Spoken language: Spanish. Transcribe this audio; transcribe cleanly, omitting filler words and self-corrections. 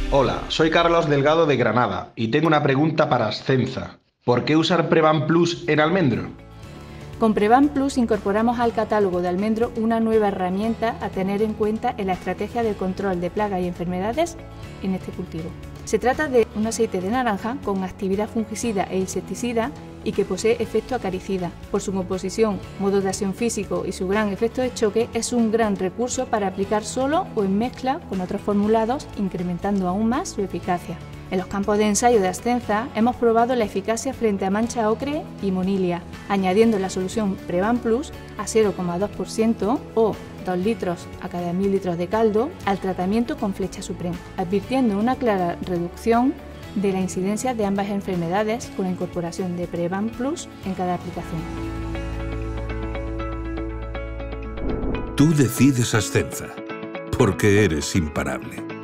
Hola, soy Carlos Delgado de Granada y tengo una pregunta para Ascensa. ¿Por qué usar Prevan Plus en almendro? Con Prevan Plus incorporamos al catálogo de almendro una nueva herramienta a tener en cuenta en la estrategia de control de plagas y enfermedades en este cultivo. Se trata de un aceite de naranja con actividad fungicida e insecticida y que posee efecto acaricida. Por su composición, modo de acción físico y su gran efecto de choque, es un gran recurso para aplicar solo o en mezcla con otros formulados, incrementando aún más su eficacia. En los campos de ensayo de Ascensa hemos probado la eficacia frente a mancha ocre y monilia, añadiendo la solución Prevan Plus a 0,2% o 2 litros a cada 1000 litros de caldo al tratamiento con Flecha Supreme, advirtiendo una clara reducción de la incidencia de ambas enfermedades con la incorporación de Prevan Plus en cada aplicación. Tú decides Ascensa, porque eres imparable.